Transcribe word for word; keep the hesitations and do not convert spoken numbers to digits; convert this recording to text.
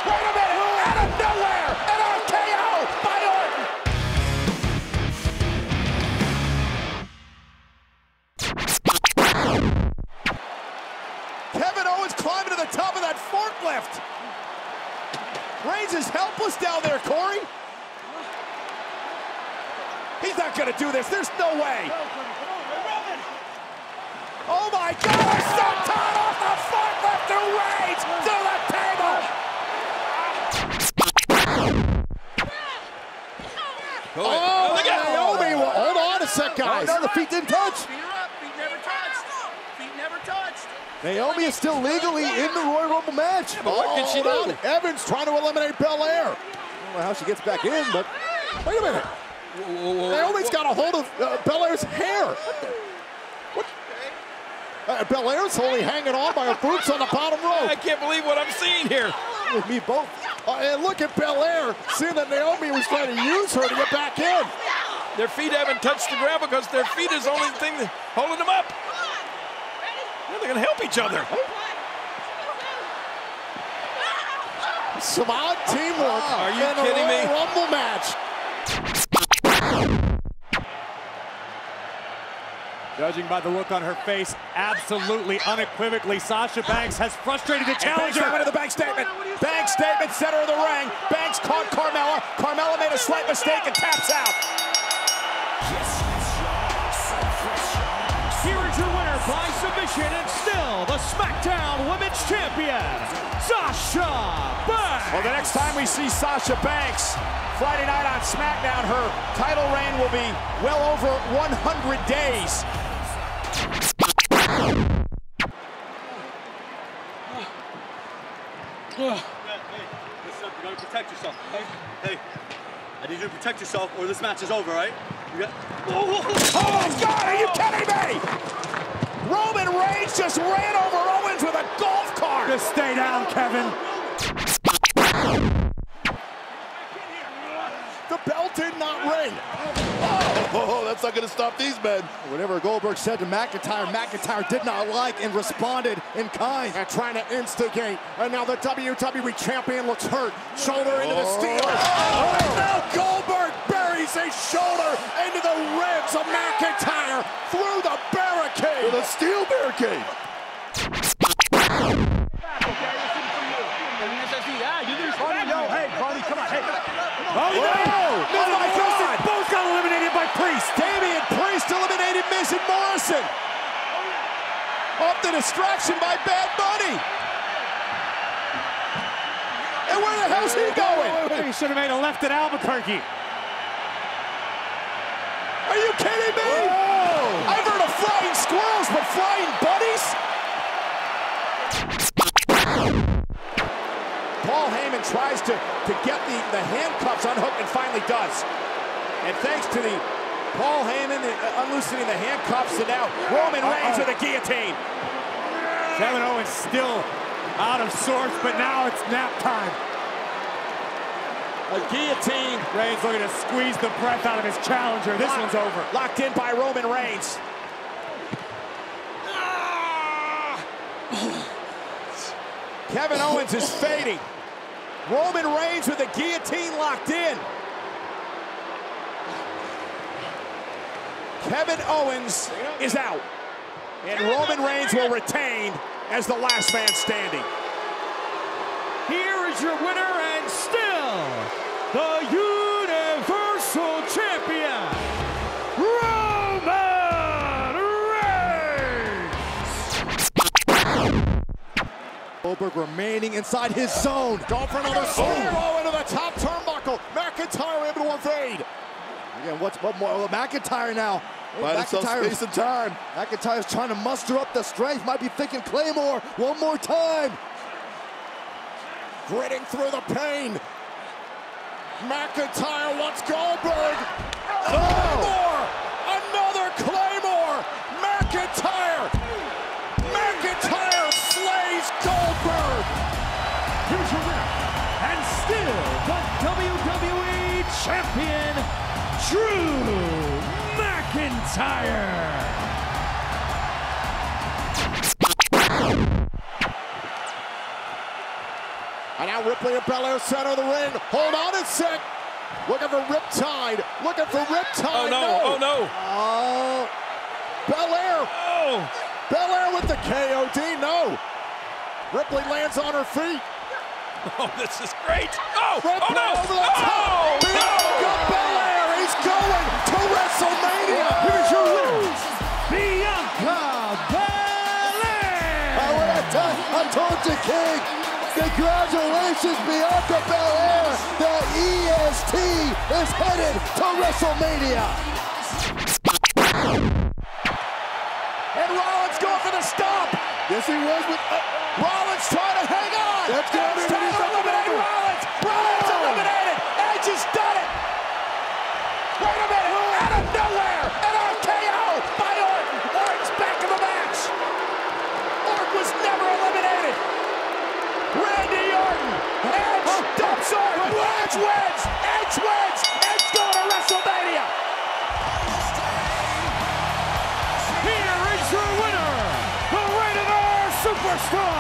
Wait a minute! Out of nowhere! An R K O by Orton! Kevin Owens climbing to the top of that forklift. Reigns is helpless down there, Corey. He's not gonna do this. There's no way. Oh my God! A senton off the forklift to Reigns to the table. Oh, look at Naomi! Well, hold on a sec, guys. No, no, the feet didn't touch. Feet are up. Feet never touched. Feet never touched. Naomi is still legally in the Royal Rumble match. But what can she do? Evans trying to eliminate Belair. I don't know how she gets back in, but wait a minute. Whoa, whoa, whoa, Naomi's got a hold of uh, Belair's hair. What? Uh, Belair's only hanging on by her boots on the bottom row. I can't believe what I'm seeing here. Me both. Uh, and look at Belair, seeing that Naomi was trying to use her to get back in. Their feet haven't touched the ground because their feet is the only thing that holding them up. Yeah, they're gonna help each other. Some odd teamwork. Are you in kidding a me? Royal Rumble match. Judging by the look on her face, absolutely unequivocally, Sasha Banks has frustrated the challenger. Banks went to the Banks statement. Banks statement, center of the ring. Banks caught Carmella. Carmella made a slight mistake and taps out. Here is your winner by submission and still the SmackDown Women's Champion, Sasha Banks. Well, the next time we see Sasha Banks, Friday night on SmackDown, her title reign will be well over one hundred days. Hey, listen up, you gotta protect yourself, okay? Hey, I need you to protect yourself or this match is over, right? You got... Oh, oh God, are you kidding me? Roman Reigns just ran over Owens with a golf cart. Just stay down, Kevin. The bell did not ring. Oh, that's not going to stop these men. Whatever Goldberg said to McIntyre, McIntyre did not like and responded in kind. And trying to instigate. And now the W W E Champion looks hurt. Shoulder into the steel. Oh, and now Goldberg buries his shoulder into the ribs of McIntyre through the barricade. With a steel barricade. Hey, Cardi, come on, hey. Oh, no! Oh, my God! Both got eliminated by Priest. Damian Priest eliminated Miz and Morrison. Off the distraction by Bad Bunny. And where the hell's he going? He should have made a left at Albuquerque. Are you kidding me? Whoa. I've heard of flying squirrels, but flying bunnies? Paul Heyman tries to, to get the, the handcuffs unhooked and finally does. And thanks to the Paul Heyman uh, unloosening the handcuffs, and now Roman Reigns with a guillotine. Kevin Owens still out of sorts, but now it's nap time. A guillotine. Reigns looking to squeeze the breath out of his challenger. This Locked, one's over. Locked in by Roman Reigns. Kevin Owens is fading. Roman Reigns with the guillotine locked in. Kevin Owens is out. And Roman Reigns will retain as the last man standing. Here is your winner and still the Universal Champion, Roman Reigns. Goldberg remaining inside his zone. Going for another spear. Oh, into the top turnbuckle. McIntyre able to evade. Again, what's what more? Well, McIntyre now. Find himself space and time. McIntyre's trying to muster up the strength. Might be thinking Claymore one more time. Gritting through the pain. McIntyre wants Goldberg. Oh. Claymore! Another Claymore! McIntyre! McIntyre slays Goldberg! Here's your winner and still the W W E Champion, Drew McIntyre. And now Ripley and Belair center of the ring. Hold on a sec. Looking for Riptide. Looking for Riptide. Oh, no. no. Oh, no. Oh. Belair. Oh. Belair with the K O D. No. Ripley lands on her feet. Oh, this is great. Oh, Ripley oh no. over the top. Oh, Bianca no. Belair. He's going to WrestleMania. Here's your winner, Bianca Belair. Oh, what I, tell, I told you, King. Congratulations, Bianca Belair. The E S T is headed to WrestleMania. And Rollins going for the stomp. Yes, he was with... Uh, Rollins trying to hang on. That's got Edge it. trying to eliminate Rollins. Rollins Oh. eliminated. Edge has done it. Wait a minute. Out of nowhere. An R K O by Orton. Orton's back in the match. Orton was never eliminated. Randy Orton. Edge dumps Orton. Edge wins. Edge wins. Edge going to WrestleMania. Here is your winner, the Rated R Superstar,